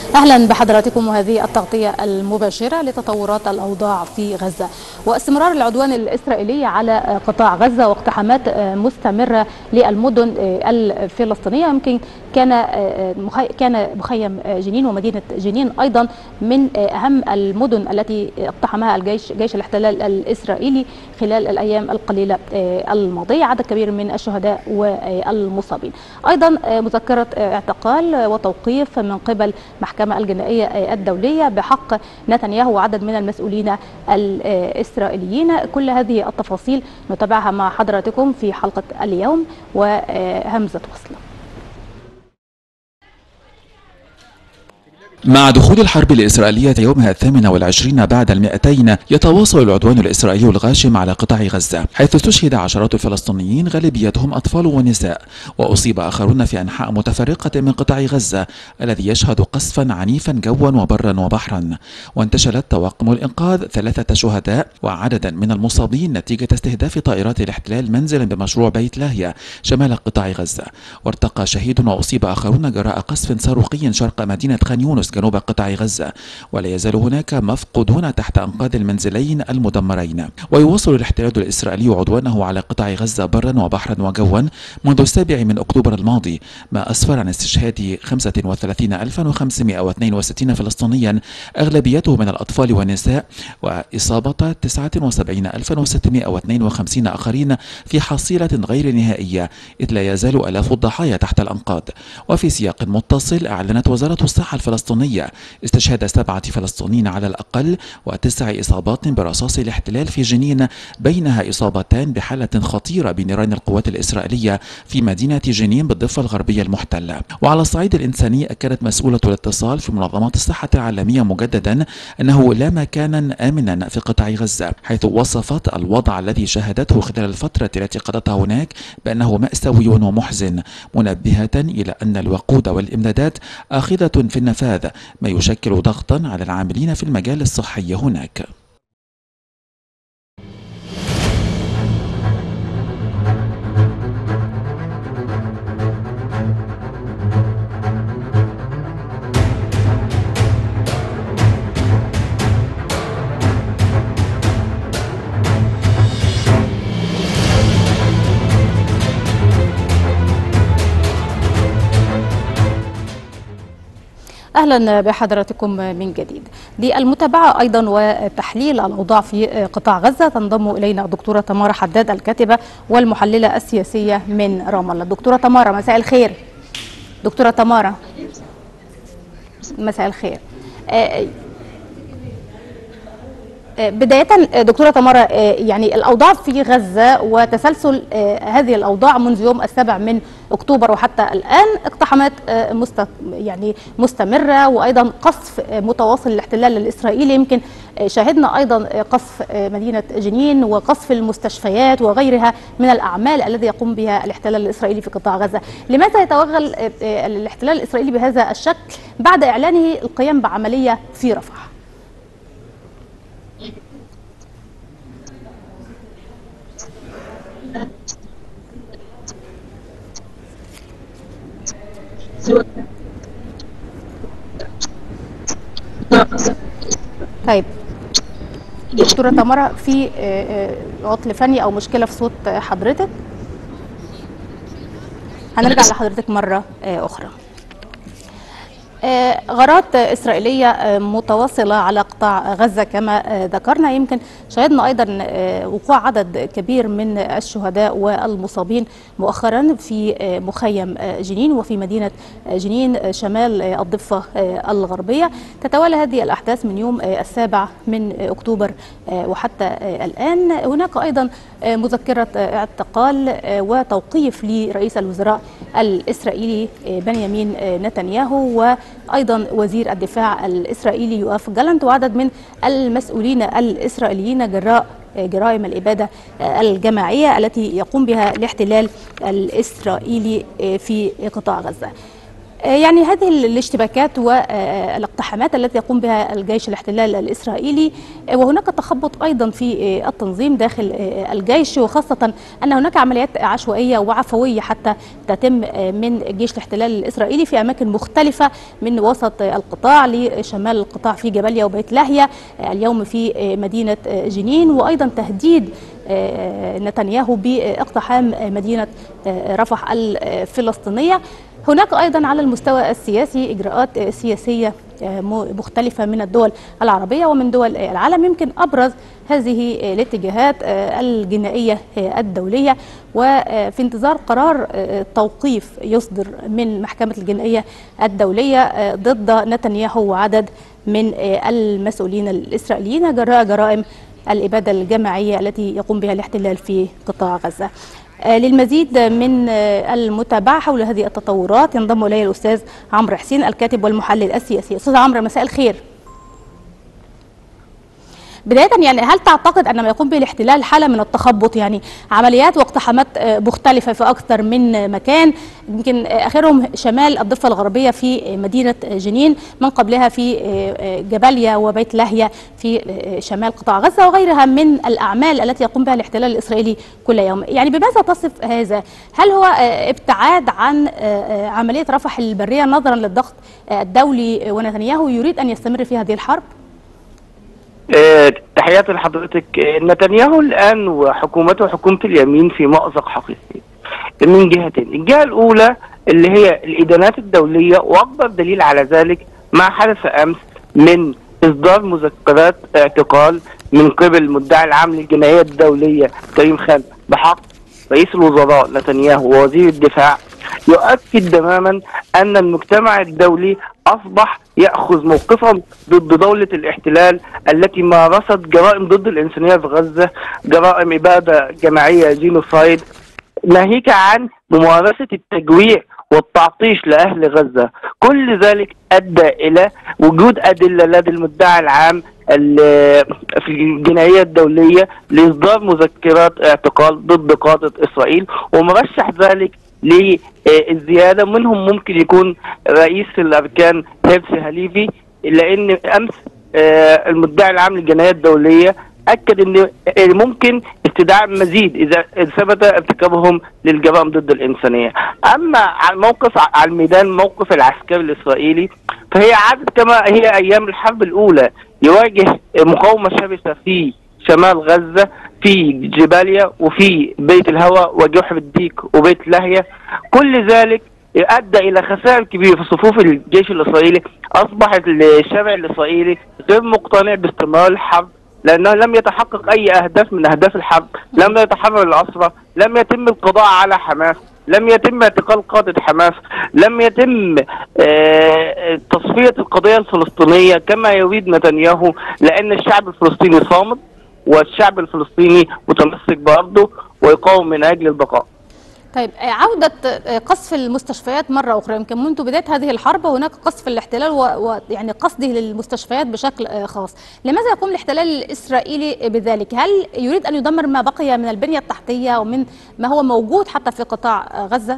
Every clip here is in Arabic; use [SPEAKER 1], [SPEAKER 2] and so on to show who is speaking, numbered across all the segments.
[SPEAKER 1] أهلا بحضراتكم وهذه التغطية المباشرة لتطورات الأوضاع في غزة واستمرار العدوان الإسرائيلي على قطاع غزة واقتحامات مستمرة للمدن الفلسطينية. يمكن كان مخيم جنين ومدينة جنين أيضا من أهم المدن التي اقتحمها جيش الاحتلال الإسرائيلي خلال الأيام القليلة الماضية. عدد كبير من الشهداء والمصابين. أيضا مذكرة اعتقال وتوقيف من قبل المحكمة الجنائية الدولية بحق نتنياهو وعدد من المسؤولين الإسرائيليين. كل هذه التفاصيل نتابعها مع حضراتكم في حلقة اليوم وهمزة وصل.
[SPEAKER 2] مع دخول الحرب الإسرائيلية يومها 28 بعد 200 يتواصل العدوان الإسرائيلي الغاشم على قطاع غزة، حيث استشهد عشرات الفلسطينيين غالبيتهم أطفال ونساء، وأصيب آخرون في أنحاء متفرقة من قطاع غزة الذي يشهد قصفا عنيفا جوا وبرا وبحرا. وانتشلت طواقم الإنقاذ 3 شهداء وعددا من المصابين نتيجة استهداف طائرات الاحتلال منزلا بمشروع بيت لاهيا شمال قطاع غزة. وارتقى شهيد وأصيب آخرون جراء قصف صاروخي شرق مدينة خان يونس جنوب قطاع غزة، ولا يزال هناك مفقودون تحت أنقاض المنزلين المدمرين. ويواصل الاحتلال الإسرائيلي عدوانه على قطاع غزة برا وبحرا وجوا منذ 7 أكتوبر الماضي، ما أسفر عن استشهاد 35562 فلسطينيا أغلبيته من الأطفال والنساء، وإصابة 79652 آخرين في حصيلة غير نهائية، إذ لا يزال آلاف الضحايا تحت الأنقاض. وفي سياق متصل أعلنت وزارة الصحة الفلسطينية استشهاد 7 فلسطينيين على الأقل و9 إصابات برصاص الاحتلال في جنين، بينها إصابتان بحالة خطيرة بنيران القوات الإسرائيلية في مدينة جنين بالضفة الغربية المحتلة. وعلى الصعيد الإنساني أكدت مسؤولة الاتصال في منظمة الصحة العالمية مجددا أنه لا مكانا آمنا في قطاع غزة، حيث وصفت الوضع الذي شاهدته خلال الفترة التي قضتها هناك بأنه مأساوي ومحزن، منبهة إلى أن الوقود والإمدادات آخذة في النفاذ، ما يشكل ضغطا على العاملين في المجال الصحي هناك.
[SPEAKER 1] أهلا بحضراتكم من جديد. للمتابعة أيضا وتحليل الأوضاع في قطاع غزة تنضم إلينا الدكتورة تمارا حداد الكاتبة والمحللة السياسية من رام الله. دكتورة تمارا مساء الخير. دكتورة تمارا مساء الخير. بداية دكتورة تمارا، يعني الأوضاع في غزة وتسلسل هذه الأوضاع منذ يوم 7 أكتوبر وحتى الآن، اقتحامات مستمرة وأيضا قصف متواصل للاحتلال الإسرائيلي. يمكن شاهدنا أيضا قصف مدينة جنين وقصف المستشفيات وغيرها من الأعمال الذي يقوم بها الاحتلال الإسرائيلي في قطاع غزة. لماذا يتوغل الاحتلال الإسرائيلي بهذا الشكل بعد إعلانه القيام بعملية في رفح؟ طيب دكتورة تمارا، في عطل فني أو مشكلة في صوت حضرتك، هنرجع لحضرتك مرة أخرى. غارات إسرائيلية متواصلة على قطاع غزة كما ذكرنا. يمكن شاهدنا أيضا وقوع عدد كبير من الشهداء والمصابين مؤخرا في مخيم جنين وفي مدينة جنين شمال الضفة الغربية. تتوالى هذه الأحداث من يوم 7 أكتوبر وحتى الآن. هناك أيضا مذكرة اعتقال وتوقيف لرئيس الوزراء الإسرائيلي بنيامين نتنياهو، وأيضا وزير الدفاع الإسرائيلي يوآف جالانت، وعدد من المسؤولين الإسرائيليين جراء جرائم الإبادة الجماعية التي يقوم بها الاحتلال الإسرائيلي في قطاع غزة. يعني هذه الاشتباكات والاقتحام الاقتحامات التي يقوم بها الجيش الاحتلال الإسرائيلي، وهناك تخبط أيضا في التنظيم داخل الجيش، وخاصة أن هناك عمليات عشوائية وعفوية حتى تتم من جيش الاحتلال الإسرائيلي في أماكن مختلفة من وسط القطاع لشمال القطاع في جباليا وبيت لاهيا، اليوم في مدينة جنين، وأيضا تهديد نتنياهو باقتحام مدينة رفح الفلسطينية. هناك أيضا على المستوى السياسي إجراءات سياسية مختلفة من الدول العربية ومن دول العالم، يمكن أبرز هذه الاتجاهات الجنائية الدولية، وفي انتظار قرار توقيف يصدر من محكمة الجنائية الدولية ضد نتنياهو وعدد من المسؤولين الإسرائيليين جراء جرائم الإبادة الجماعية التي يقوم بها الاحتلال في قطاع غزة. للمزيد من المتابعة حول هذه التطورات ينضم إلي الأستاذ عمرو حسين الكاتب والمحلل السياسي. أستاذ عمرو، مساء الخير. بداية يعني هل تعتقد أن ما يقوم به الاحتلال حالة من التخبط، يعني عمليات واقتحامات مختلفة في أكثر من مكان، يمكن آخرهم شمال الضفة الغربية في مدينة جنين، من قبلها في جباليا وبيت لاهيا في شمال قطاع غزة، وغيرها من الأعمال التي يقوم بها الاحتلال الإسرائيلي كل يوم؟ يعني بماذا تصف هذا؟ هل هو ابتعاد عن عملية رفح البرية نظرا للضغط الدولي ونتنياهو يريد أن يستمر في هذه الحرب؟
[SPEAKER 3] تحياتي لحضرتك. نتنياهو الآن وحكومته حكومة اليمين في مأزق حقيقي من جهتين. الجهة الأولى اللي هي الإدانات الدولية، وأكبر دليل على ذلك ما حدث أمس من إصدار مذكرات اعتقال من قبل المدعي العام للجنايات الدولية كريم خان بحق رئيس الوزراء نتنياهو ووزير الدفاع، يؤكد تماما أن المجتمع الدولي أصبح يأخذ موقفا ضد دولة الاحتلال التي مارست جرائم ضد الإنسانية في غزة، جرائم إبادة جماعية جينوسايد، ناهيك عن ممارسة التجويع والتعطيش لأهل غزة. كل ذلك أدى إلى وجود أدلة لدى المدعي العام في الجناية الدولية لإصدار مذكرات اعتقال ضد قادة إسرائيل، ومرشح ذلك للزيادة منهم ممكن يكون رئيس الأركان هيرسي هاليفي، لأن أمس المدعي العام للجنايات الدولية أكد أن ممكن استدعاء مزيد إذا ثبت ارتكابهم للجرائم ضد الإنسانية. أما على الموقف على الميدان، موقف العسكري الإسرائيلي، فهي عادت كما هي أيام الحرب الأولى، يواجه مقاومة شرسة في شمال غزة، في جباليا وفي بيت الهوى وجحر الديك وبيت لاهيا. كل ذلك أدى إلى خسائر كبيرة في صفوف الجيش الإسرائيلي. أصبحت الشارع الإسرائيلي غير مقتنع باستمرار الحرب، لأنه لم يتحقق أي أهداف من أهداف الحرب، لم يتحرر الأسرى، لم يتم القضاء على حماس، لم يتم اعتقال قادة حماس، لم يتم تصفية القضية الفلسطينية كما يريد نتنياهو، لأن الشعب الفلسطيني صامد والشعب الفلسطيني متمسك بأرضه ويقاوم من أجل البقاء.
[SPEAKER 1] طيب، عودة قصف المستشفيات مرة أخرى، يمكن منذ بداية هذه الحرب هناك قصف الاحتلال ويعني قصده للمستشفيات بشكل خاص. لماذا يقوم الاحتلال الإسرائيلي بذلك؟ هل يريد أن يدمر ما بقي من البنية التحتية ومن ما هو موجود حتى في قطاع غزة؟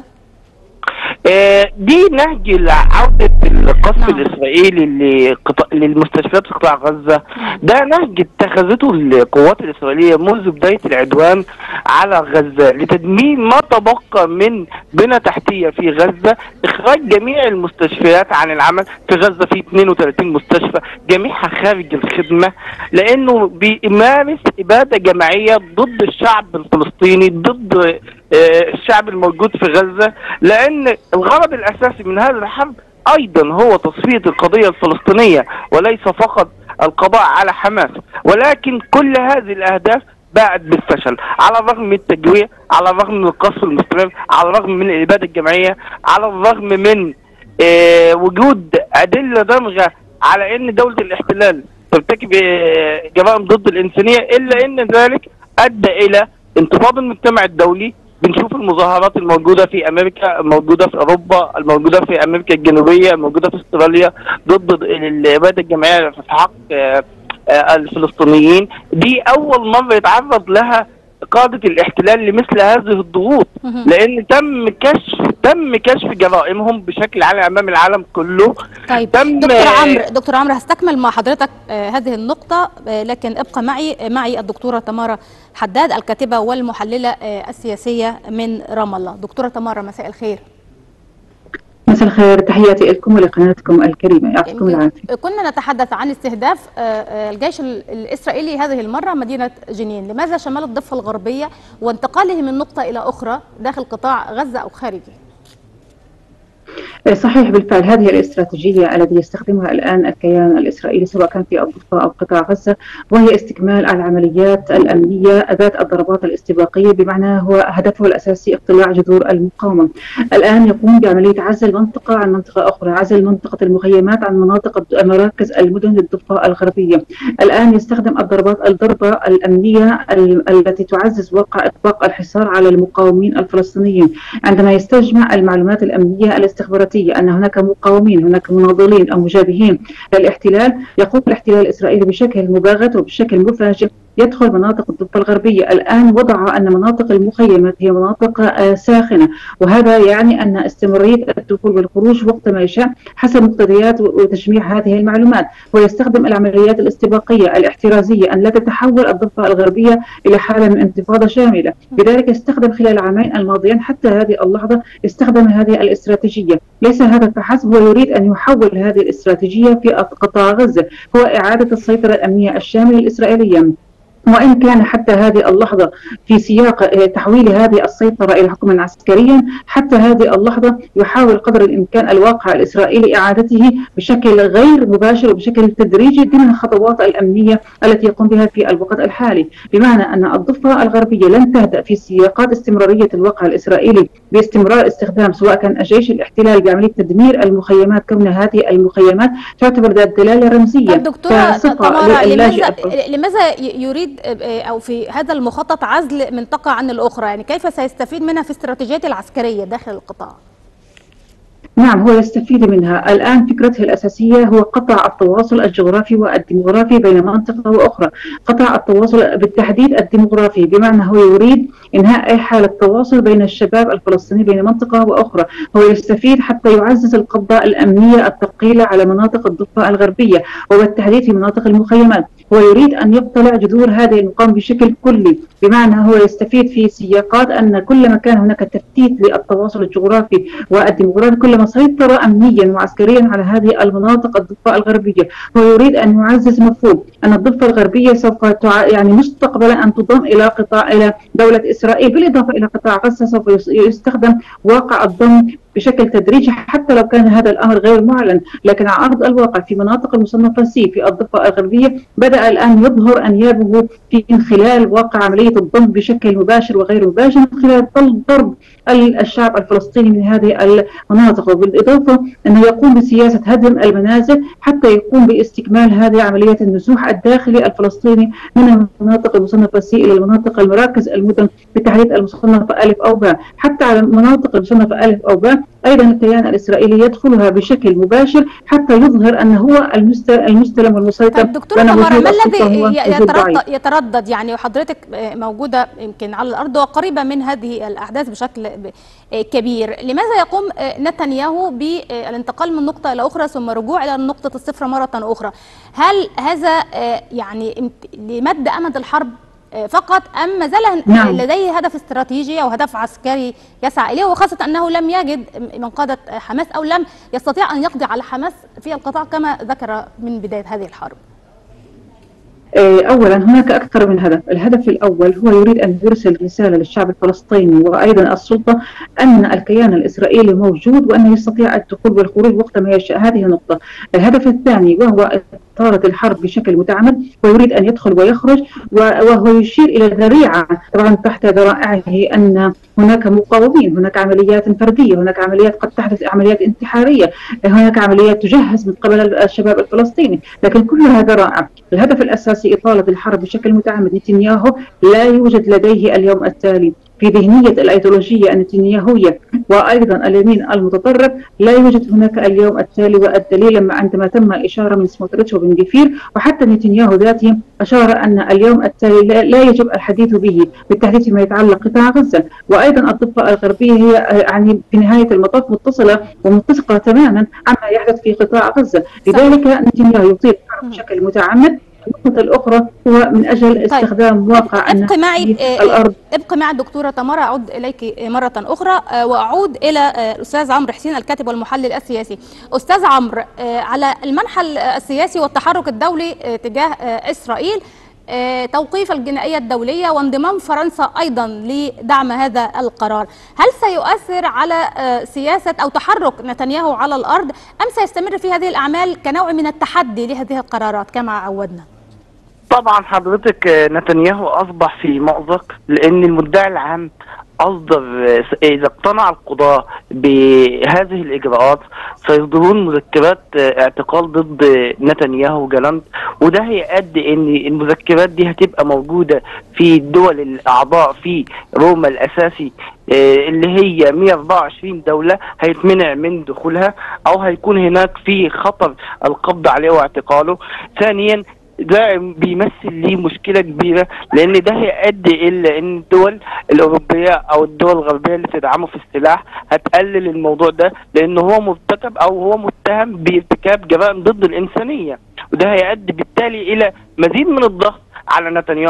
[SPEAKER 3] دي نهج عودة القصف الإسرائيلي للمستشفيات في قطاع غزة. ده نهج اتخذته القوات الإسرائيلية منذ بداية العدوان على غزة لتدمير ما تبقى من بنى تحتية في غزة، إخراج جميع المستشفيات عن العمل. في غزة في 32 مستشفى جميعها خارج الخدمة، لأنه بيمارس إبادة جماعية ضد الشعب الفلسطيني، ضد الشعب الموجود في غزة، لأن الغرض الأساسي من هذه الحرب أيضا هو تصفية القضية الفلسطينية وليس فقط القضاء على حماس. ولكن كل هذه الأهداف باءت بالفشل، على الرغم من التجويع، على الرغم من القصف المستمر، على الرغم من الإبادة الجماعية، على الرغم من وجود أدلة دامغة على أن دولة الاحتلال ترتكب جرائم ضد الإنسانية، إلا أن ذلك أدى إلى انتفاض المجتمع الدولي. بنشوف المظاهرات الموجودة في أمريكا، الموجودة في أوروبا، الموجودة في أمريكا الجنوبية، الموجودة في استراليا ضد الإبادة الجماعية في حق الفلسطينيين. دي أول مرة يتعرض لها قادة الاحتلال لمثل هذه الضغوط، لأن تم كشف تم كشف جرائمهم بشكل عام امام العالم كله.
[SPEAKER 1] طيب دكتور عمرو هستكمل مع حضرتك هذه النقطة، لكن ابقى معي الدكتورة تمارا حداد الكاتبة والمحللة السياسية من رام الله. دكتورة تمارا مساء الخير.
[SPEAKER 4] مساء الخير، تحياتي لكم ولقناتكم الكريمة، يعطيكم العافية.
[SPEAKER 1] كنا نتحدث عن استهداف الجيش الإسرائيلي هذه المرة مدينة جنين، لماذا شمال الضفة الغربية وانتقاله من نقطة إلى أخرى داخل قطاع غزة أو خارجه؟
[SPEAKER 4] صحيح بالفعل، هذه الاستراتيجية التي يستخدمها الآن الكيان الإسرائيلي سواء كان في الضفة أو قطاع غزة، وهي استكمال العمليات الأمنية ذات الضربات الاستباقية، بمعنى هو هدفه الأساسي اقتلاع جذور المقاومة. الآن يقوم بعملية عزل منطقة عن منطقة أخرى، عزل منطقة المخيمات عن مناطق مراكز المدن للضفة الغربية. الآن يستخدم الضربة الأمنية التي تعزز واقع إطلاق الحصار على المقاومين الفلسطينيين، عندما يستجمع المعلومات الأمنية الاستخباراتية أن هناك مقاومين، هناك مناضلين أو مجابهين للاحتلال. يقوم الاحتلال الإسرائيلي بشكل مباغت وبشكل مفاجئ يدخل مناطق الضفة الغربية. الآن وضع أن مناطق المخيمات هي مناطق ساخنة، وهذا يعني أن استمرارية الدخول والخروج وقت ما يشاء حسب مقتضيات وتجميع هذه المعلومات. ويستخدم العمليات الاستباقية الاحترازية أن لا تتحول الضفة الغربية إلى حالة من انتفاضة شاملة. لذلك استخدم خلال العامين الماضيين حتى هذه اللحظة استخدم هذه الاستراتيجية. ليس هذا فحسب، هو يريد أن يحول هذه الاستراتيجية في قطاع غزة، هو إعادة السيطرة الأمنية الشاملة الإسرائيلية. وإن كان حتى هذه اللحظة في سياق تحويل هذه السيطرة إلى حكما عسكريا، حتى هذه اللحظة يحاول قدر الإمكان الواقع الإسرائيلي إعادته بشكل غير مباشر وبشكل تدريجي ضمن الخطوات الأمنية التي يقوم بها في الوقت الحالي، بمعنى أن الضفة الغربية لن تهدأ في سياقات استمرارية الواقع الإسرائيلي باستمرار استخدام سواء كان جيش الاحتلال بعملية تدمير المخيمات، كون هذه المخيمات تعتبر ذات دلالة رمزية.
[SPEAKER 1] دكتورة تمارا، لماذا يريد أو في هذا المخطط عزل منطقة عن الأخرى؟ يعني كيف سيستفيد منها في استراتيجيته العسكرية داخل القطاع؟
[SPEAKER 4] نعم، هو يستفيد منها. الآن فكرته الأساسية هو قطع التواصل الجغرافي والديموغرافي بين منطقة وأخرى، قطع التواصل بالتحديد الديموغرافي، بمعنى هو يريد إنهاء أي حالة تواصل بين الشباب الفلسطيني بين منطقة وأخرى. هو يستفيد حتى يعزز القبضة الأمنية الثقيلة على مناطق الضفة الغربية وبالتحديد في مناطق المخيمات. هو يريد أن يقتلع جذور هذه المقاومة بشكل كلي، بمعنى هو يستفيد في سياقات أن كلما كان هناك تفتيت للتواصل الجغرافي والديموغرافي كلما سيطر أمنيا وعسكريا على هذه المناطق الضفة الغربية. هو يريد أن يعزز مفهوم أن الضفة الغربية سوف يعني مستقبلا أن تضم إلى دولة إسرائيل، بالإضافة إلى قطاع غزة سوف يستخدم واقع الضم بشكل تدريجي حتى لو كان هذا الأمر غير معلن، لكن على أرض الواقع في مناطق المصنفة سي في الضفة الغربية بدأ الآن يظهر أنيابه من خلال واقع عملية الضم بشكل مباشر وغير مباشر، من خلال ضرب الشعب الفلسطيني من هذه المناطق، وبالإضافة أنه يقوم بسياسة هدم المنازل حتى يقوم باستكمال هذه عملية النزوح الداخلي الفلسطيني من المناطق المصنفة سي إلى المناطق المراكز المدن بتحديد المصنفة ألف أو باء. حتى على المناطق المصنفة ألف أو باء أيضا الكيان الإسرائيلي يدخلها بشكل مباشر حتى يظهر أنه هو المستلم والمسيطر.
[SPEAKER 1] دكتورة تمارا، ما الذي يتردد يعني وحضرتك موجودة يمكن على الأرض وقريبة من هذه الأحداث بشكل كبير، لماذا يقوم نتنياهو بالانتقال من نقطة إلى أخرى ثم رجوع إلى نقطة الصفر مرة أخرى؟ هل هذا يعني لمد أمد الحرب فقط أم ما زال لديه هدف استراتيجي أو هدف عسكري يسعى إليه، وخاصة أنه لم يجد من قادة حماس أو لم يستطيع أن يقضي على حماس في القطاع كما ذكر من بداية هذه الحرب؟
[SPEAKER 4] أولا هناك أكثر من هدف. الهدف الأول هو يريد أن يرسل رسالة للشعب الفلسطيني وأيضا السلطة أن الكيان الإسرائيلي موجود وأنه يستطيع الدخول والخروج وقت ما يشاء. هذه نقطة. الهدف الثاني وهو إثارة الحرب بشكل متعمد، ويريد أن يدخل ويخرج، وهو يشير إلى ذريعة طبعا تحت ذرائعه أن هناك مقاومين، هناك عمليات فردية، هناك عمليات قد تحدث عمليات انتحارية، هناك عمليات تجهز من قبل الشباب الفلسطيني، لكن كلها ذرائع. الهدف الأساسي إطالة الحرب بشكل متعمد. نتنياهو لا يوجد لديه اليوم التالي في ذهنية الأيديولوجية النتنياهوية وأيضا اليمين المتطرف لا يوجد هناك اليوم التالي، والدليل عندما تم الإشارة من سموتريتش وبن غفير وحتى نتنياهو ذاته أشار أن اليوم التالي لا يجب الحديث به بالتحديد فيما يتعلق قطاع غزة. وأيضا الضفة الغربية هي يعني في نهاية المطاف متصلة ومتسقة تماما عما يحدث في قطاع غزة، لذلك نتنياهو يطيل بشكل متعمد. النقطة الأخرى هو من أجل استخدام واقع
[SPEAKER 1] الأرض. ابقى معي الدكتورة تمارا، أعود إليك مرة أخرى وأعود إلى الأستاذ عمرو حسين الكاتب والمحلل السياسي. أستاذ عمرو، على المنحى السياسي والتحرك الدولي تجاه إسرائيل، توقيف الجنائية الدولية وانضمام فرنسا أيضا لدعم هذا القرار، هل سيؤثر على سياسة أو تحرك نتنياهو على الأرض أم سيستمر في هذه الأعمال كنوع من التحدي لهذه القرارات كما عودنا؟
[SPEAKER 3] طبعا حضرتك نتنياهو أصبح في مأزق، لأن المدعي العام أصدر إذا اقتنع القضاة بهذه الإجراءات سيصدرون مذكرات اعتقال ضد نتنياهو وجالانت، وده هيؤدي إن المذكرات دي هتبقى موجودة في الدول الأعضاء في روما الأساسي اللي هي 124 دولة هيتمنع من دخولها أو هيكون هناك في خطر القبض عليه واعتقاله. ثانيا ده بيمثل ليه مشكلة كبيرة، لأن ده هيؤدي إلى أن الدول الأوروبية أو الدول الغربية اللي تدعمه في السلاح هتقلل الموضوع ده، لأنه هو مرتكب أو هو متهم بارتكاب جرائم ضد الإنسانية، وده هيؤدي بالتالي إلى مزيد من الضغط على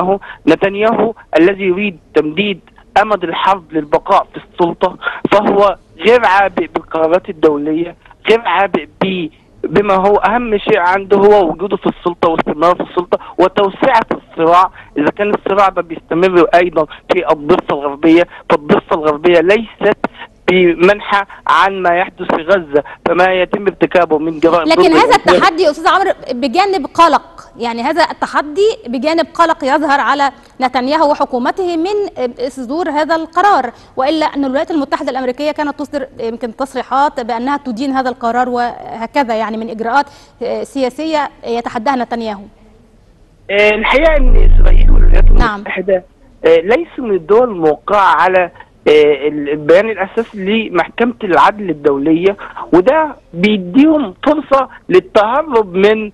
[SPEAKER 3] نتنياهو الذي يريد تمديد أمد الحرب للبقاء في السلطة، فهو غير عابئ بالقرارات الدولية، غير عابئ بما هو أهم شيء عنده هو وجوده في السلطة واستمراره في السلطة وتوسعة الصراع. إذا كان الصراع ده بيستمر أيضا في الضفة الغربية، فالضفة الغربية ليست بمنحى عن ما يحدث في غزة، فما يتم ارتكابه من جرائم.
[SPEAKER 1] لكن هذا التحدي أستاذ عمرو بجانب قلق، يعني هذا التحدي بجانب قلق يظهر على نتنياهو وحكومته من صدور هذا القرار، وإلا أن الولايات المتحدة الأمريكية كانت تصدر يمكن تصريحات بأنها تدين هذا القرار وهكذا، يعني من إجراءات سياسية يتحداها نتنياهو.
[SPEAKER 3] الحقيقة أن إسرائيل والولايات المتحدة ليسوا من الدول الموقعة على البيان الأساسي لمحكمة العدل الدولية، وده بيديهم فرصة للتهرب من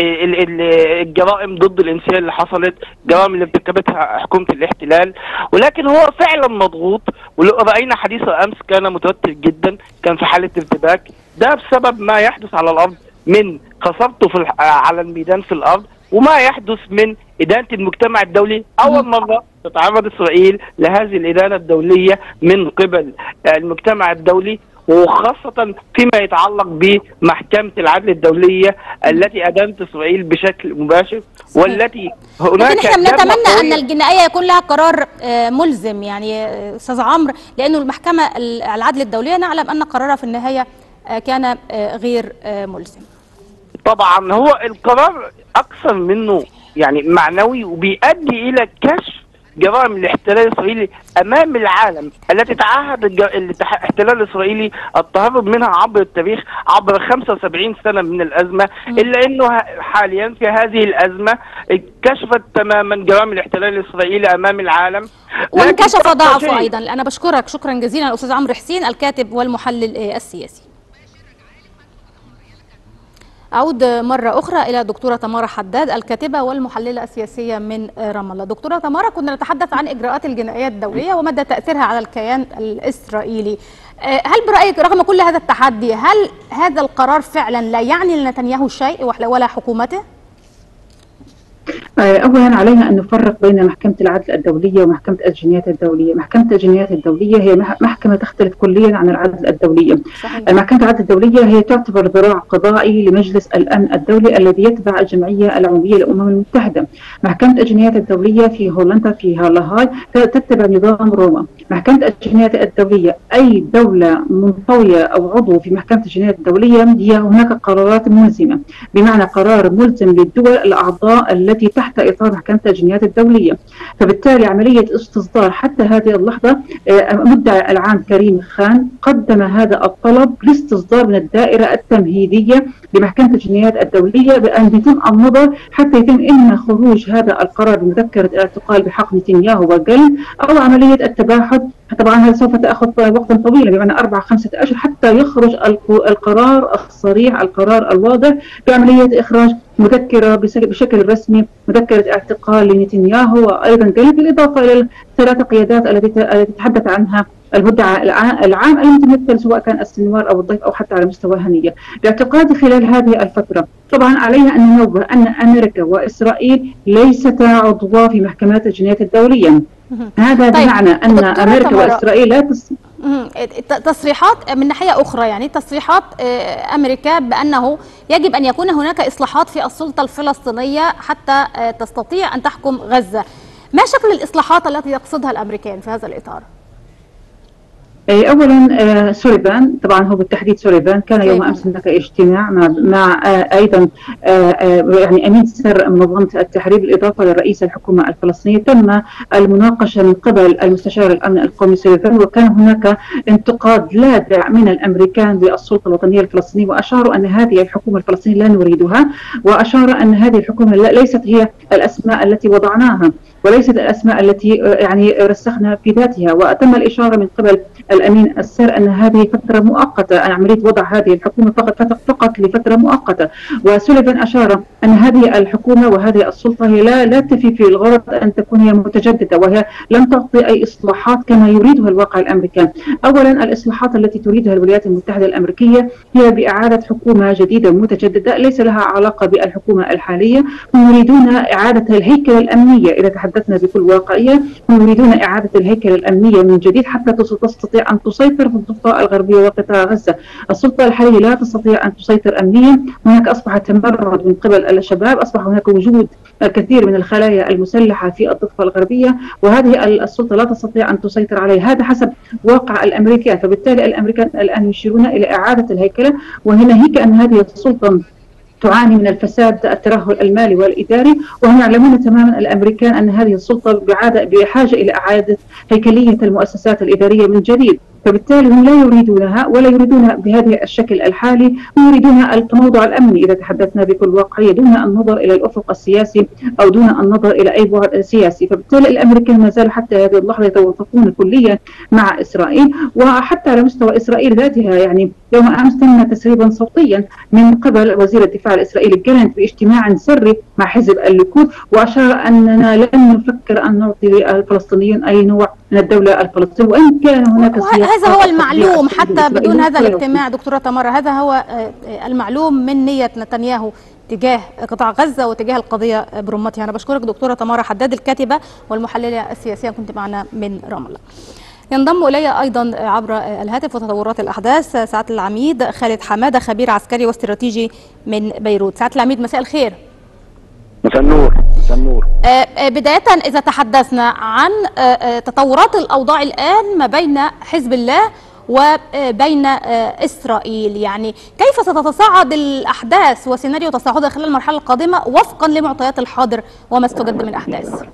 [SPEAKER 3] الجرائم ضد الإنسان اللي حصلت، الجرائم اللي ارتكبتها حكومة الاحتلال. ولكن هو فعلا مضغوط، ورأينا حديثه أمس كان متوتر جدا، كان في حالة ارتباك، ده بسبب ما يحدث على الأرض من خسارته على الميدان في الأرض، وما يحدث من إدانة المجتمع الدولي. أول مرة تتعرض إسرائيل لهذه الإدانة الدولية من قبل المجتمع الدولي، وخاصة فيما يتعلق بمحكمة العدل الدولية التي أدانت إسرائيل بشكل مباشر، والتي هناك
[SPEAKER 1] لكن احنا بنتمنى أن الجنائية يكون لها قرار ملزم، يعني أستاذ عمرو، لأنه المحكمة العدل الدولية نعلم أن قرارها في النهاية كان غير ملزم.
[SPEAKER 3] طبعا هو القرار أكثر منه يعني معنوي، وبيؤدي إلى كشف جرائم الاحتلال الإسرائيلي أمام العالم التي تعهد الاحتلال الإسرائيلي التهرب منها عبر التاريخ، عبر 75 سنة من الأزمة، إلا أنه حاليا في هذه الأزمة كشفت تماما جرائم الاحتلال الإسرائيلي أمام العالم،
[SPEAKER 1] وانكشف ضعفه أيضا. أنا بشكرك شكرا جزيلا الأستاذ عمرو حسين الكاتب والمحلل السياسي. أعود مرة أخرى إلى دكتورة تمارا حداد الكاتبة والمحللة السياسية من رام الله. دكتورة تمارا، كنا نتحدث عن إجراءات الجنائية الدولية ومدى تأثيرها على الكيان الإسرائيلي. هل برأيك رغم كل هذا التحدي هل هذا القرار فعلا لا يعني لنتنياهو شيء ولا حكومته؟
[SPEAKER 4] أولا علينا أن نفرق بين محكمة العدل الدولية ومحكمة الجنايات الدولية. محكمة الجنايات الدولية هي محكمة تختلف كليا عن العدل الدولي. محكمة العدل الدولية هي تعتبر ذراع قضائي لمجلس الأمن الدولي الذي يتبع الجمعية العمومية للأمم المتحدة. محكمة الجنايات الدولية في هولندا في لاهاي تتبع نظام روما. محكمة الجنايات الدولية أي دولة منطوية أو عضو في محكمة الجنايات الدولية هي هناك قرارات ملزمة، بمعنى قرار ملزم للدول الأعضاء التي تحت إطار محكمة الجنايات الدولية. فبالتالي عملية استصدار حتى هذه اللحظة مدعي العام كريم خان قدم هذا الطلب لاستصدار من الدائرة التمهيدية لمحكمة الجنايات الدولية بأن يتم النظر حتى يتم إما خروج هذا القرار بمذكرة الاعتقال بحق نتنياهو وجالنت أو عملية التباحث. طبعا هذا سوف تأخذ وقتا طويلا بمعنى 4-5 أشهر حتى يخرج القرار الصريح، القرار الواضح بعملية إخراج مذكرة بشكل رسمي، مذكرة اعتقال لنتنياهو وأيضا جالنت، بالإضافة إلى ال3 قيادات التي تحدث عنها المدعى العام المتمثل سواء كان السنوار أو الضيف أو حتى على مستوى هنية. باعتقادي خلال هذه الفترة طبعا عليها أن ننوه أن أمريكا وإسرائيل ليستا عضوا في محكمات الجنايات الدولية. هذا بمعنى أن أمريكا وإسرائيل لا
[SPEAKER 1] تصريحات من ناحية أخرى، يعني تصريحات أمريكا بأنه يجب أن يكون هناك إصلاحات في السلطة الفلسطينية حتى تستطيع أن تحكم غزة. ما شكل الإصلاحات التي يقصدها الأمريكان في هذا الإطار؟
[SPEAKER 4] اولا سوليفان، طبعا هو بالتحديد سوليفان كان يوم امس هناك اجتماع مع ايضا يعني امين سر منظمه التحرير بالاضافه لرئيس الحكومه الفلسطينيه. تم المناقشه من قبل المستشار الامن القومي سوليفان، وكان هناك انتقاد لاذع من الامريكان للسلطه الوطنيه الفلسطينيه، واشاروا ان هذه الحكومه الفلسطينيه لا نريدها، واشار ان هذه الحكومه ليست هي الاسماء التي وضعناها وليست الاسماء التي يعني رسخنا في ذاتها. وتم الاشاره من قبل الامين السر ان هذه فتره مؤقته، ان عمليه وضع هذه الحكومه فقط لفتره مؤقته. وسوليفان اشار ان هذه الحكومه وهذه السلطه هي لا تفي في الغرض ان تكون هي متجدده، وهي لن تعطي اي اصلاحات كما يريدها الواقع الامريكاني. اولا الاصلاحات التي تريدها الولايات المتحده الامريكيه هي باعاده حكومه جديده متجدده ليس لها علاقه بالحكومه الحاليه. هم يريدون اعاده الهيكله الامنيه، اذا تحدثنا بكل واقعيه هم يريدون اعاده الهيكله الامنيه من جديد حتى تستطيع أن تسيطر في الضفة الغربية وقطاع غزة. السلطة الحالية لا تستطيع أن تسيطر أمنيا، هناك أصبح تمرد من قبل الشباب، أصبح هناك وجود الكثير من الخلايا المسلحة في الضفة الغربية، وهذه السلطة لا تستطيع أن تسيطر عليها. هذا حسب واقع الأمريكان. فبالتالي الأمريكان الآن يشيرون إلى إعادة الهيكلة، وهناهيك أن هذه السلطة تعاني من الفساد الترهل المالي والإداري، وهم يعلمون تماما الأمريكان أن هذه السلطة بحاجة إلى إعادة هيكلية المؤسسات الإدارية من جديد. فبالتالي هم لا يريدونها ولا يريدونها بهذا الشكل الحالي، هم يريدون التموضع الأمني إذا تحدثنا بكل واقعية دون النظر إلى الأفق السياسي أو دون النظر إلى أي بعد سياسي. فبالتالي الأمريكان ما زالوا حتى هذه اللحظة يتوافقون كليا مع إسرائيل، وحتى على مستوى إسرائيل ذاتها. يعني يوم أمس تم تسريبا صوتيا من قبل وزير الدفاع الإسرائيلي جالنت باجتماع سري مع حزب الليكود، وأشار أننا لن نفكر أن نعطي للفلسطينيين أي نوع من الدولة الفلسطينية، وإن كان هناك
[SPEAKER 1] هذا هو المعلوم حتى بدون هذا الاجتماع. دكتورة تمارا، هذا هو المعلوم من نية نتنياهو تجاه قطاع غزة وتجاه القضية برمتها. أنا بشكرك دكتورة تمارا حداد، الكاتبة والمحللة السياسية، كنت معنا من رام الله. ينضم إلي أيضا عبر الهاتف وتطورات الأحداث سعادة العميد خالد حمادة، خبير عسكري واستراتيجي من بيروت. سعادة العميد مساء الخير.
[SPEAKER 5] مساء النور. مساء النور.
[SPEAKER 1] بداية إذا تحدثنا عن تطورات الأوضاع الآن ما بين حزب الله وبين إسرائيل، يعني كيف ستتصاعد الأحداث وسيناريو تصاعدها خلال المرحلة القادمة وفقا لمعطيات الحاضر وما استجد من أحداث؟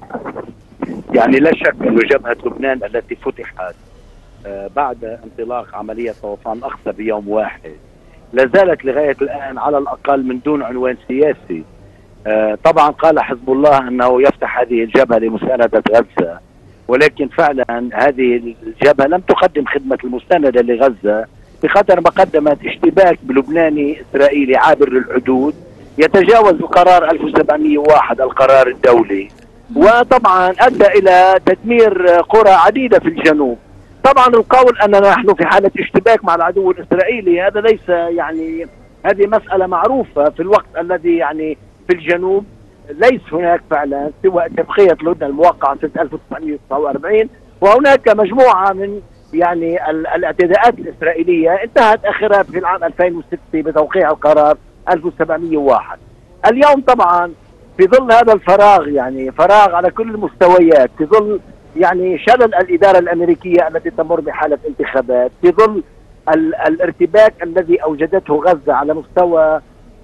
[SPEAKER 5] يعني لا شك أن جبهة لبنان التي فتحت بعد انطلاق عملية طوفان الأقصى بيوم واحد لا زالت لغاية الآن على الأقل من دون عنوان سياسي. طبعا قال حزب الله أنه يفتح هذه الجبهة لمساندة غزة، ولكن فعلا هذه الجبهة لم تقدم خدمة المساندة لغزة بقدر ما قدمت اشتباك بلبناني إسرائيلي عابر للحدود يتجاوز قرار 1701 القرار الدولي، وطبعا أدى إلى تدمير قرى عديدة في الجنوب. طبعا القول أننا نحن في حالة اشتباك مع العدو الإسرائيلي هذا ليس يعني هذه مسألة معروفة في الوقت الذي يعني في الجنوب ليس هناك فعلا سوى اتفاقية لبنان الموقعة سنة 1949، وهناك مجموعة من يعني الاعتداءات الإسرائيلية انتهت آخرها في العام 2006 بتوقيع القرار 1701. اليوم طبعا في ظل هذا الفراغ، يعني فراغ على كل المستويات، في ظل يعني شلل الإدارة الأمريكية التي تمر بحالة انتخابات، في ظل الارتباك الذي أوجدته غزة على مستوى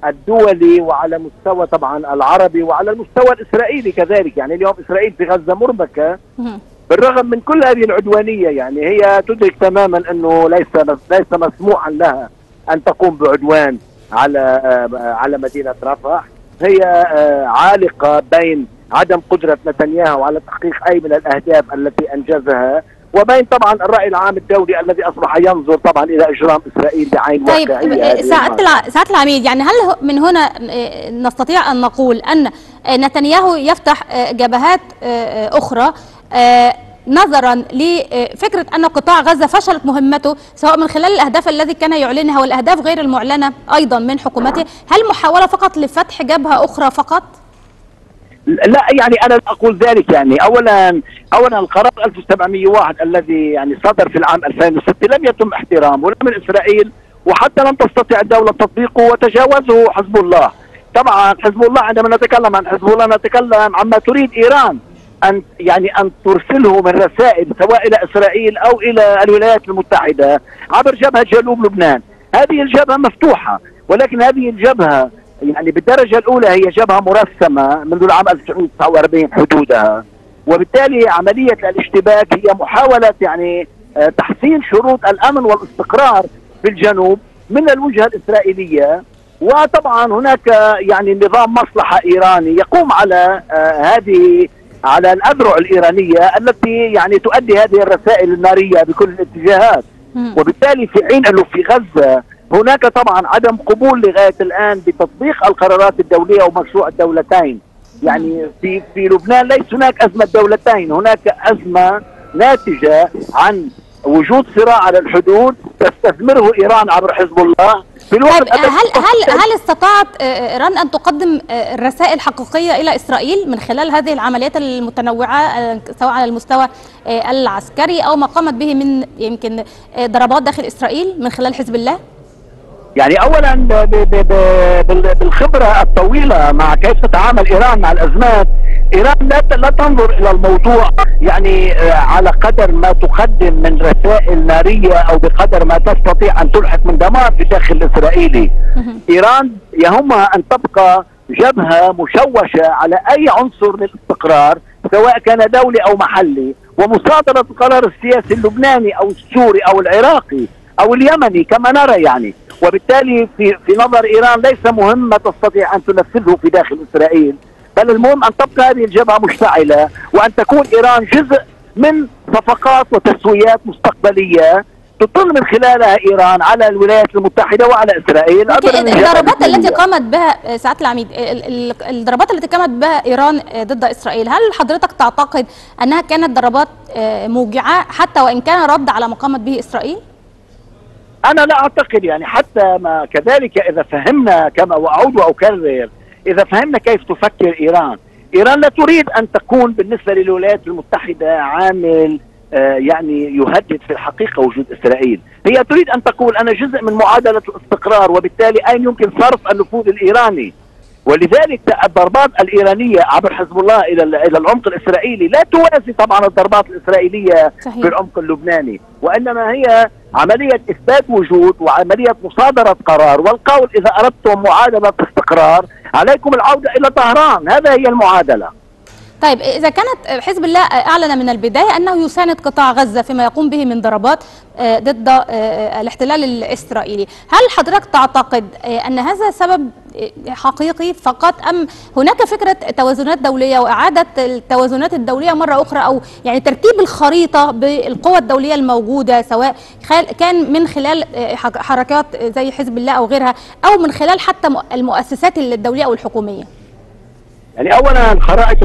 [SPEAKER 5] الدولي وعلى مستوى طبعا العربي وعلى المستوى الإسرائيلي كذلك. يعني اليوم إسرائيل في غزة مربكة بالرغم من كل هذه العدوانية. يعني هي تدرك تماما أنه ليس مسموحا لها أن تقوم بعدوان على مدينة رفح. هي عالقة بين عدم قدرة نتنياهو على تحقيق أي من الأهداف التي أنجزها وبين طبعا الرأي العام الدولي الذي أصبح ينظر طبعا إلى إجرام إسرائيل بعين واقعية.
[SPEAKER 1] طيب سعادة العميد، يعني هل من هنا نستطيع أن نقول أن نتنياهو يفتح جبهات أخرى نظرا لفكرة أن قطاع غزة فشلت مهمته سواء من خلال الأهداف التي كان يعلنها والأهداف غير المعلنة أيضا من حكومته؟ هل محاولة فقط لفتح جبهة أخرى فقط؟
[SPEAKER 5] لا، يعني أنا أقول ذلك. يعني أولا القرار 1701 الذي يعني صدر في العام 2006 لم يتم احترامه لا من إسرائيل وحتى لم تستطع الدولة تطبيقه وتجاوزه حزب الله. طبعا حزب الله عندما نتكلم عن حزب الله نتكلم عما تريد إيران أن ترسله من رسائل سواء إلى إسرائيل أو إلى الولايات المتحدة عبر جبهة جنوب لبنان. هذه الجبهة مفتوحة، ولكن هذه الجبهة يعني بالدرجة الأولى هي جبهة مرسمة منذ العام 1949 حدودها، وبالتالي عملية الاشتباك هي محاولة يعني تحسين شروط الأمن والاستقرار في الجنوب من الوجهة الإسرائيلية. وطبعا هناك يعني نظام مصلحة إيراني يقوم على الأذرع الإيرانية التي يعني تؤدي هذه الرسائل النارية بكل الاتجاهات. وبالتالي في حين أنه في غزة هناك طبعا عدم قبول لغاية الآن بتطبيق القرارات الدولية ومشروع الدولتين. يعني في لبنان ليس هناك أزمة دولتين، هناك أزمة ناتجة عن وجود صراع على الحدود تستثمره إيران عبر حزب الله.
[SPEAKER 1] هل استطاعت إيران أن تقدم رسائل حقيقية إلى إسرائيل من خلال هذه العمليات المتنوعة سواء على المستوى العسكري أو ما قامت به من يمكن ضربات داخل إسرائيل من خلال حزب الله؟
[SPEAKER 5] يعني أولا بالخبرة الطويلة مع كيف تتعامل إيران مع الأزمات، إيران لا تنظر إلى الموضوع يعني على قدر ما تقدم من رسائل نارية أو بقدر ما تستطيع أن تلحق من دمار في الداخل الإسرائيلي. إيران يهمها أن تبقى جبهة مشوشة على أي عنصر للاستقرار سواء كان دولي أو محلي، ومصادرة القرار السياسي اللبناني أو السوري أو العراقي أو اليمني كما نرى يعني. وبالتالي في نظر إيران ليس مهمة تستطيع أن تنفذه في داخل إسرائيل، بل المهم أن تبقى هذه الجبهة مشتعلة وأن تكون إيران جزء من صفقات وتسويات مستقبلية تطل من خلالها إيران على الولايات المتحدة وعلى إسرائيل.
[SPEAKER 1] الضربات التي قامت بها سعادة العميد، الضربات التي قامت بها إيران ضد إسرائيل، هل حضرتك تعتقد أنها كانت ضربات موجعة حتى وإن كان رد على ما قامت به إسرائيل؟
[SPEAKER 5] أنا لا أعتقد. يعني حتى ما كذلك إذا فهمنا كما وأعود وأكرر، إذا فهمنا كيف تفكر إيران لا تريد أن تكون بالنسبة للولايات المتحدة عامل يعني يهدد في الحقيقة وجود إسرائيل. هي تريد أن تقول أنا جزء من معادلة الاستقرار، وبالتالي أين يمكن صرف النفوذ الإيراني. ولذلك الضربات الإيرانية عبر حزب الله إلى العمق الإسرائيلي لا توازي طبعا الضربات الإسرائيلية في العمق اللبناني، وإنما هي عملية إثبات وجود وعملية مصادرة قرار، والقول إذا أردتم معادلة استقرار عليكم العودة إلى طهران. هذا هي المعادلة.
[SPEAKER 1] طيب إذا كانت حزب الله أعلن من البداية أنه يساند قطاع غزة فيما يقوم به من ضربات ضد الاحتلال الإسرائيلي، هل حضرتك تعتقد أن هذا سبب حقيقي فقط أم هناك فكرة توازنات دولية وإعادة التوازنات الدولية مرة أخرى، أو يعني ترتيب الخريطة بالقوى الدولية الموجودة سواء كان من خلال حركات زي حزب الله أو غيرها أو من خلال حتى المؤسسات الدولية أو الحكومية؟
[SPEAKER 5] يعني أولا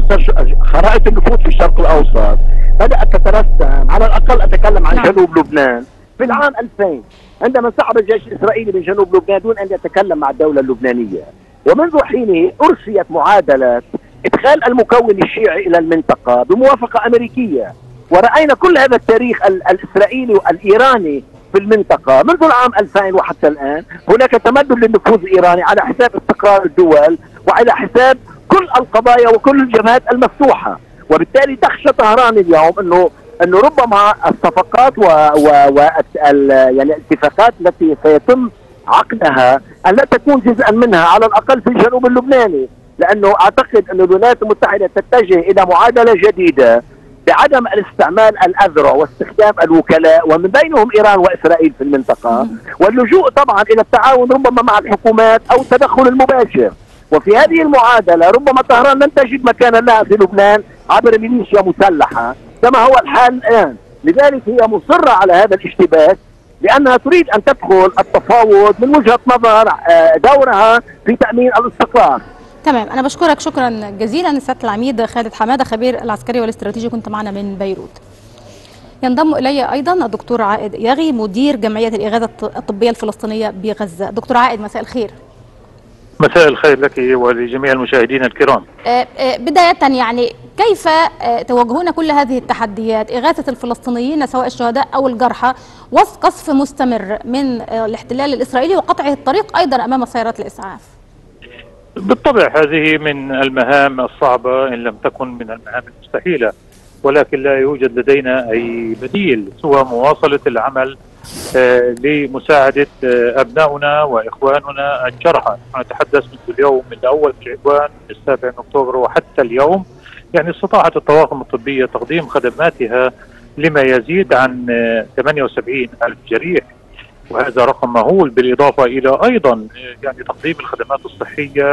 [SPEAKER 5] خرائط النفوذ في الشرق الأوسط بدأت تترسم. على الأقل أتكلم عن جنوب لبنان في العام 2000 عندما انسحب الجيش الإسرائيلي من جنوب لبنان دون أن يتكلم مع الدولة اللبنانية، ومنذ حينه أرسيت معادلة إدخال المكون الشيعي إلى المنطقة بموافقة أمريكية، ورأينا كل هذا التاريخ الإسرائيلي والإيراني في المنطقة منذ العام 2000 وحتى الآن. هناك تمدد للنفوذ الإيراني على حساب استقرار الدول وعلى حساب كل القضايا وكل الجبهات المفتوحة. وبالتالي تخشى طهران اليوم انه ربما الصفقات يعني الاتفاقات التي سيتم عقدها ان لا تكون جزءا منها على الاقل في الجنوب اللبناني، لانه اعتقد ان الولايات المتحده تتجه الى معادله جديده بعدم الاستعمال الاذرع واستخدام الوكلاء ومن بينهم ايران واسرائيل في المنطقه، واللجوء طبعا الى التعاون ربما مع الحكومات او التدخل المباشر. وفي هذه المعادله ربما طهران لن تجد مكانا لها في لبنان عبر ميليشيا مسلحه كما هو الحال الان، لذلك هي مصره على هذا الاشتباك لانها تريد ان تدخل التفاوض من وجهه نظر دورها في تامين الاستقرار.
[SPEAKER 1] تمام، أنا بشكرك شكرا جزيلا سيادة العميد خالد حمادة خبير العسكري والاستراتيجي، كنت معنا من بيروت. ينضم إلي أيضا الدكتور عائد ياغي مدير جمعية الإغاثة الطبية الفلسطينية بغزة. دكتور عائد مساء الخير.
[SPEAKER 6] مساء الخير لك ولجميع المشاهدين الكرام.
[SPEAKER 1] بداية يعني كيف تواجهون كل هذه التحديات إغاثة الفلسطينيين سواء الشهداء أو الجرحى وسط قصف مستمر من الاحتلال الإسرائيلي وقطع الطريق أيضا أمام سيارات الإسعاف؟
[SPEAKER 6] بالطبع هذه من المهام الصعبة إن لم تكن من المهام المستحيلة، ولكن لا يوجد لدينا أي بديل سوى مواصلة العمل لمساعدة أبنائنا وإخواننا الجرحى. نتحدث منذ اليوم من أول العدوان 7 أكتوبر وحتى اليوم يعني استطاعت الطواقم الطبية تقديم خدماتها لما يزيد عن 78,000 جريح، وهذا رقم مهول، بالإضافة إلى أيضا يعني تقديم الخدمات الصحية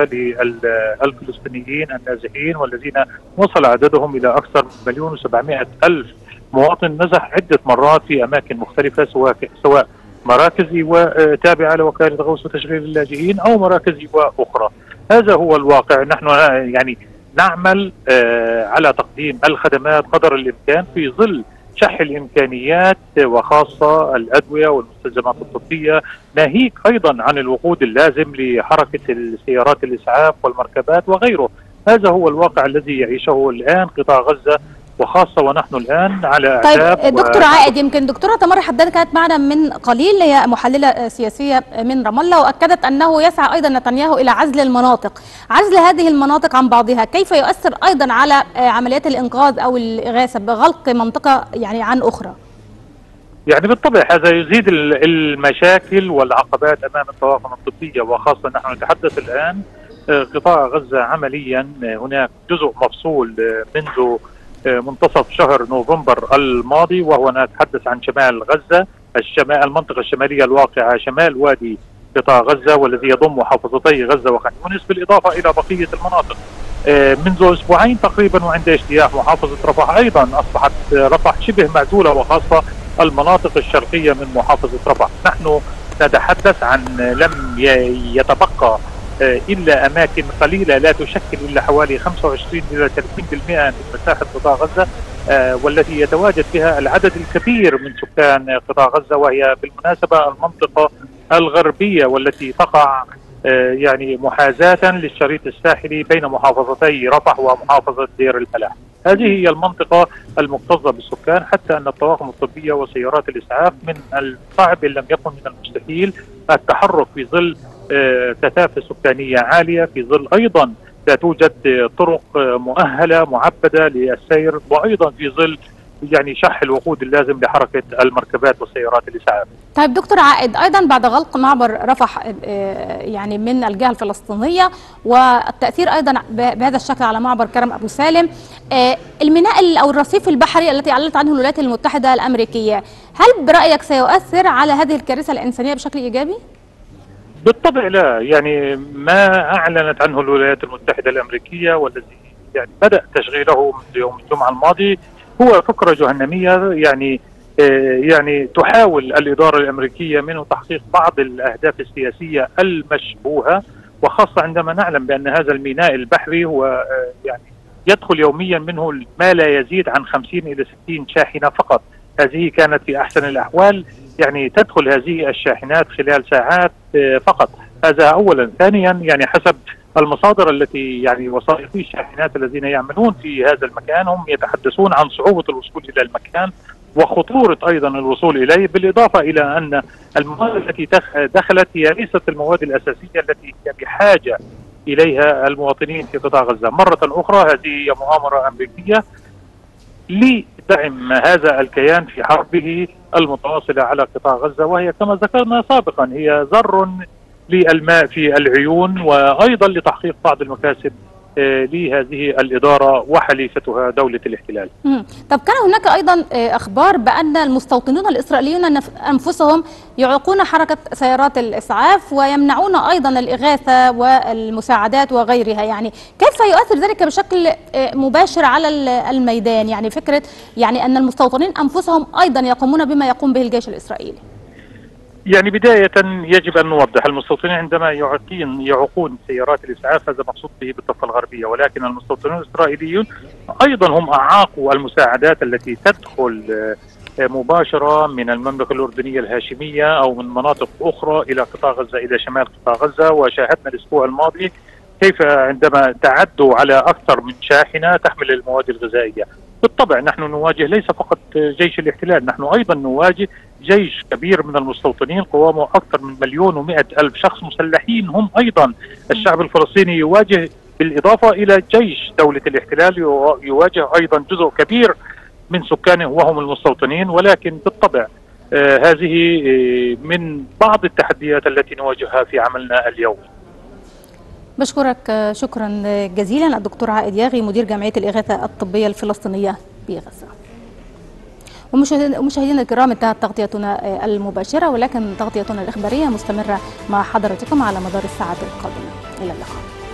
[SPEAKER 6] للفلسطينيين النازحين والذين وصل عددهم إلى أكثر من 1,700,000 مواطن نزح عدة مرات في أماكن مختلفة سواء مراكز إيواء تابعة لوكالة غوث وتشغيل اللاجئين أو مراكز إيواء أخرى. هذا هو الواقع. نحن يعني نعمل على تقديم الخدمات قدر الإمكان في ظل شح الإمكانيات وخاصة الأدوية والمستلزمات الطبية، ناهيك أيضا عن الوقود اللازم لحركة السيارات الإسعاف والمركبات وغيره. هذا هو الواقع الذي يعيشه الآن قطاع غزة، وخاصة ونحن الآن على أعتاب.
[SPEAKER 1] طيب دكتور عائد، يمكن دكتورة تمر حداد كانت معنا من قليل، هي محللة سياسية من رام الله، وأكدت أنه يسعى أيضا نتنياهو إلى عزل المناطق. عزل هذه المناطق عن بعضها كيف يؤثر أيضا على عمليات الإنقاذ أو الإغاثة بغلق منطقة يعني عن أخرى؟
[SPEAKER 6] يعني بالطبع هذا يزيد المشاكل والعقبات أمام الطواقم الطبية، وخاصة نحن نتحدث الآن قطاع غزة عمليا هناك جزء مفصول منذ منتصف شهر نوفمبر الماضي، وهو نتحدث عن شمال غزة، المنطقة الشمالية الواقعة شمال وادي قطاع غزة والذي يضم محافظتي غزة وخان يونس بالإضافة إلى بقية المناطق. منذ أسبوعين تقريبا وعند اجتياح محافظة رفح أيضا أصبحت رفح شبه معزولة، وخاصة المناطق الشرقية من محافظة رفح. نحن نتحدث عن لم يتبقى إلا أماكن قليلة لا تشكل إلا حوالي 25 إلى 30% من مساحة قطاع غزة، والتي يتواجد بها العدد الكبير من سكان قطاع غزة، وهي بالمناسبة المنطقة الغربية والتي تقع يعني محاذاة للشريط الساحلي بين محافظتي رفح ومحافظة دير الفلاح. هذه هي المنطقة المكتظة بالسكان، حتى أن الطواقم الطبية وسيارات الإسعاف من الصعب إن لم يكن من المستحيل التحرك في ظل كثافة سكانية عالية، في ظل أيضا لا توجد طرق مؤهلة معبدة للسير، وأيضا في ظل يعني شح الوقود اللازم لحركة المركبات وسيارات الإسعاف.
[SPEAKER 1] طيب دكتور عائد، أيضا بعد غلق معبر رفح يعني من الجهة الفلسطينية والتأثير أيضا بهذا الشكل على معبر كرم أبو سالم، الميناء أو الرصيف البحري التي أعلنت عنه الولايات المتحدة الأمريكية، هل برأيك سيؤثر على هذه الكارثة الإنسانية بشكل إيجابي؟
[SPEAKER 6] بالطبع لا، يعني ما أعلنت عنه الولايات المتحدة الأمريكية والذي يعني بدأ تشغيله منذ يوم الجمعة الماضي هو فكرة جهنمية، يعني تحاول الإدارة الأمريكية منه تحقيق بعض الأهداف السياسية المشبوهة، وخاصة عندما نعلم بأن هذا الميناء البحري هو يعني يدخل يوميا منه ما لا يزيد عن 50 إلى 60 شاحنة فقط. هذه كانت في أحسن الأحوال يعني تدخل هذه الشاحنات خلال ساعات فقط. هذا أولا. ثانيا يعني حسب المصادر التي يعني وسائطي الشاحنات الذين يعملون في هذا المكان هم يتحدثون عن صعوبة الوصول إلى المكان وخطورة أيضا الوصول إليه، بالإضافة إلى أن المواد التي دخلت هي ليست المواد الأساسية التي بحاجة إليها المواطنين في قطاع غزة. مرة أخرى هذه هي مؤامرة أمريكية دعم هذا الكيان في حربه المتواصلة على قطاع غزة، وهي كما ذكرنا سابقا هي ذر للماء في العيون، وأيضا لتحقيق بعض المكاسب لهذه الإدارة وحليفتها دولة الاحتلال.
[SPEAKER 1] طب كان هناك أيضا أخبار بأن المستوطنون الإسرائيليون أنفسهم يعيقون حركة سيارات الإسعاف ويمنعون أيضا الإغاثة والمساعدات وغيرها، يعني كيف يؤثر ذلك بشكل مباشر على الميدان؟ يعني فكرة يعني أن المستوطنين أنفسهم أيضا يقومون بما يقوم به الجيش الإسرائيلي.
[SPEAKER 6] يعني بداية يجب أن نوضح، المستوطنين عندما يعوقون سيارات الإسعاف هذا مقصود به بالضفة الغربية، ولكن المستوطنون الإسرائيليون أيضا هم أعاقوا المساعدات التي تدخل مباشرة من المملكة الأردنية الهاشمية أو من مناطق أخرى إلى قطاع غزة، إلى شمال قطاع غزة. وشاهدنا الأسبوع الماضي كيف عندما تعدوا على أكثر من شاحنة تحمل المواد الغذائية. بالطبع نحن نواجه ليس فقط جيش الاحتلال، نحن أيضا نواجه جيش كبير من المستوطنين قوامه أكثر من 1,100,000 شخص مسلحين، هم أيضا الشعب الفلسطيني يواجه بالإضافة إلى جيش دولة الاحتلال يواجه أيضا جزء كبير من سكانه وهم المستوطنين. ولكن بالطبع هذه من بعض التحديات التي نواجهها في عملنا اليوم.
[SPEAKER 1] بشكرك شكرا جزيلا الدكتور عائد ياغي مدير جمعية الإغاثة الطبية الفلسطينية بغزة. ومشاهدينا الكرام، انتهت تغطيتنا المباشرة، ولكن تغطيتنا الإخبارية مستمرة مع حضراتكم على مدار الساعات القادمة. إلى اللقاء.